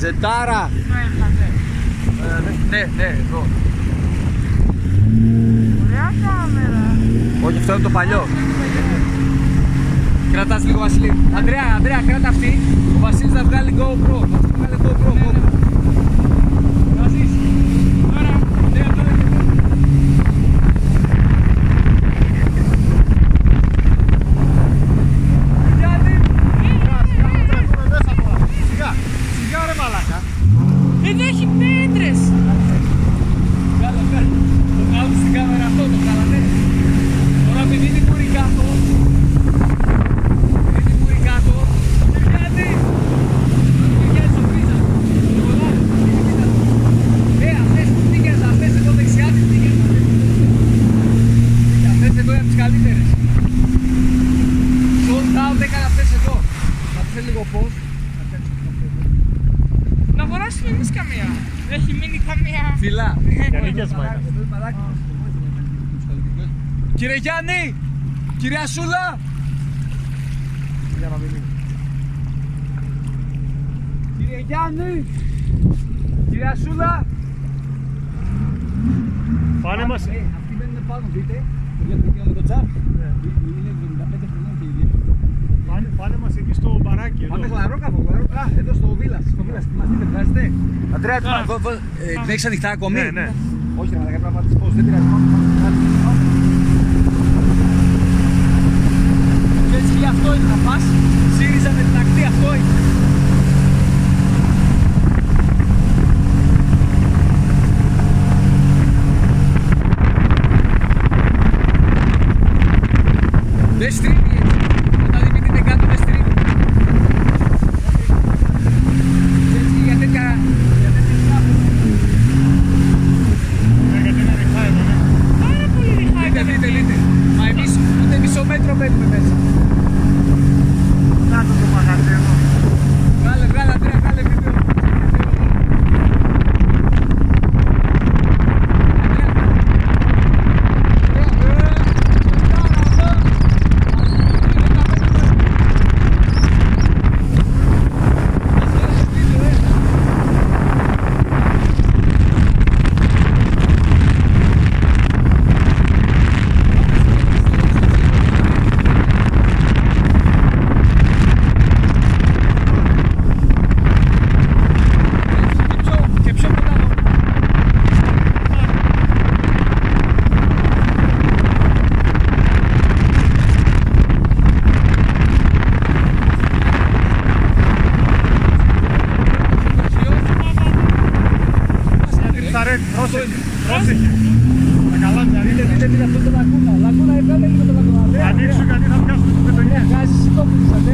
Τζετάρα. Ναι, εδώ. Ωραία κάμερα. Όχι, αυτό είναι το παλιό. Κρατάς λίγο, Βασίλη. Ανδρέα, κράτα αυτή. Ο Βασίλης θα βγάλει GoPro. Βάζεις. Τώρα, ναι, αυτό είναι. Σιγά ρε μαλάκα. Εδώ έχει πέτρες. Βγάλε. Το βγάλω στην κάμερα αυτό, το βγάλατε. Τώρα επειδή είναι κουρί κάτω. Να αγοράσουμε εμείς καμία. Δεν έχει μείνει καμία. Φιλά. Για Κύριε Γιάννη, κυρία Σούλα. Κύριε Γιάννη, κυρία Σούλα. Πάνε μας. Αυτοί μπαίνουν πάνω, δείτε. Το διατρικείο με το τσάπ. Είναι 75 χρονών και η Πάνε μας εκεί στο μπαράκι. Πάμε χλαρόκαφο. Α, εδώ στο Βίλας. Στο Βίλας, θυμάστε, βγάζετε. Αντρέα, την έχεις ανοιχτά ακόμη? Ναι. Όχι, ρε μαλάκα, πρέπει να πάτε πώς, δεν πειράζει. Και έτσι και αυτό είναι να πας. ΣΥΡΙΖΑ με την ακτή, αυτό είναι. Δεν στρίβει έτσι. Όταν δημιουργείται κάτω δεν στρίβει. Έτσι για τέτοια σκάφη. Γιατί είναι ρηχά εδώ, ναι. Πάρα πολύ ρηχά. Δείτε. Μα εμείς ούτε μισό μέτρο μπαίνουμε μέσα. Να το μαγαζί εδώ. Βγάλε Αντρέα, βγάλε βίντεο. Πρόσεχε. Τα καλά μια Δείτε αυτό το λακούνα. Λακούνα έβγαλε λίγο το λακούνα. Ανοίξου γιατί θα πιάσουμε την πετονιά. Βγάζεις το πίσω.